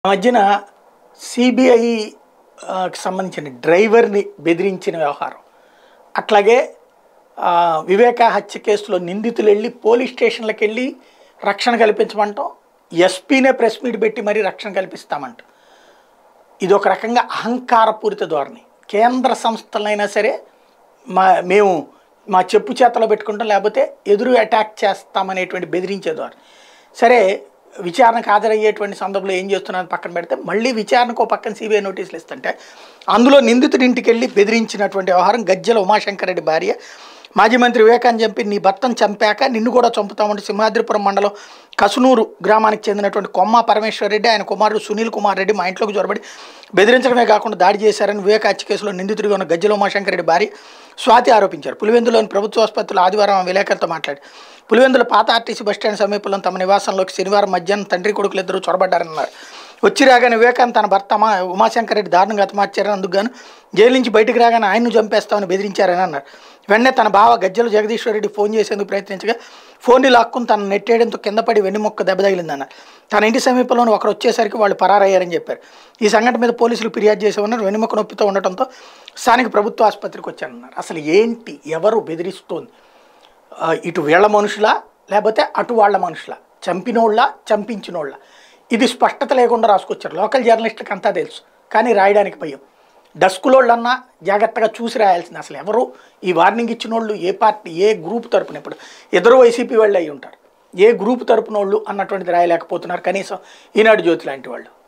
ఆ మధ్యన సిబిఐ సంబంధించిన డ్రైవర్ని బెదిరించిన వ్యవహారం, అట్లాగే వివేకా హత్య కేసులో నిందితులు వెళ్ళి పోలీస్ స్టేషన్లకు వెళ్ళి రక్షణ కల్పించమంటాం, ఎస్పీనే ప్రెస్ మీట్ పెట్టి మరీ రక్షణ కల్పిస్తామంట. ఇది ఒక రకంగా అహంకారపూరిత ధోరణి. కేంద్ర సంస్థలైనా సరే మేము మా చెప్పు చేతలో పెట్టుకుంటాం, లేకపోతే ఎదురు అటాక్ చేస్తామనేటువంటి బెదిరించే ధోరణి. సరే, విచారణకు హాజరయ్యేటువంటి సందర్భంలో ఏం చేస్తున్నది పక్కన పెడితే, మళ్ళీ విచారణకు పక్కన సిబిఐ నోటీసులు ఇస్తుంటే అందులో నిందితుడి ఇంటికి వెళ్ళి బెదిరించినటువంటి వ్యవహారం. గజ్జల ఉమాశంకర్ రెడ్డి భార్య మాజీ మంత్రి వివేకాన్ని చంపి నీ భర్తను చంపాక నిన్ను కూడా చంపుతామంటే సింహాద్రిపురం మండలం కసునూరు గ్రామానికి చెందినటువంటి కొమ్మ పరమేశ్వర్ రెడ్డి, ఆయన కుమారుడు సునీల్ కుమార్ రెడ్డి మా ఇంట్లోకి జొరబడి బెదిరించడమే కాకుండా దాడి చేశారని వివేక హత్య కేసులో నిందితుడిగా ఉన్న గజ్జల ఉమాశంకర్ రెడ్డి భార్య స్వాతి ఆరోపించారు. పులివెందులోని ప్రభుత్వ ఆసుపత్రిలో ఆదివారం విలేకరులతో మాట్లాడి, పులివెందుల పాత ఆర్టీసీ బస్టాండ్ సమీపంలో తమ నివాసంలోకి శనివారం మధ్యాహ్నం తండ్రి కొడుకులు ఇద్దరు చొరబడ్డారన్నారు. వచ్చి రాగానే వివేకాన్ని తన భర్త ఉమాశంకర్ రెడ్డి దారుణంగా హతమార్చారని, అందుకు గాను జైలు నుంచి బయటకు రాగానే ఆయన్ను చంపేస్తామని బెదిరించారని అన్నారు. వెంటనే తన బావ గజ్జల జగదీశ్వర్ రెడ్డి ఫోన్ చేసేందుకు ప్రయత్నించగా ఫోన్ని లాక్కుని తను నెట్టేయడంతో కింద పడి వెన్నుముక్క దెబ్బ తగిలిందన్నారు. తన ఇంటి సమీపంలోనే ఒకరు వచ్చేసరికి వాళ్ళు పరారయ్యారని చెప్పారు. ఈ సంఘటన మీద పోలీసులు ఫిర్యాదు చేసేవన్నారు. వెన్నుముక్క నొప్పితో ఉండటంతో స్థానిక ప్రభుత్వ ఆసుపత్రికి వచ్చారన్నారు. అసలు ఏంటి, ఎవరు బెదిరిస్తోంది? ఇటు వీళ్ళ మనుషులా లేకపోతే అటు వాళ్ళ మనుషులా? చంపినోళ్ళ చంపించినోళ్ళ? ఇది స్పష్టత లేకుండా రాసుకొచ్చారు. లోకల్ జర్నలిస్టులకు అంతా తెలుసు, కానీ రాయడానికి భయం. డస్కులోళ్ళన్నా జాగ్రత్తగా చూసి రాయాల్సింది. అసలు ఎవరు ఈ వార్నింగ్ ఇచ్చిన వాళ్ళు, ఏ పార్టీ, ఏ గ్రూప్ తరపున? ఇప్పుడు ఇద్దరు వైసీపీ వాళ్ళు అయి ఉంటారు, ఏ గ్రూప్ తరపున వాళ్ళు అన్నటువంటిది రాయలేకపోతున్నారు కనీసం ఈనాడు జ్యోతి లాంటి వాళ్ళు.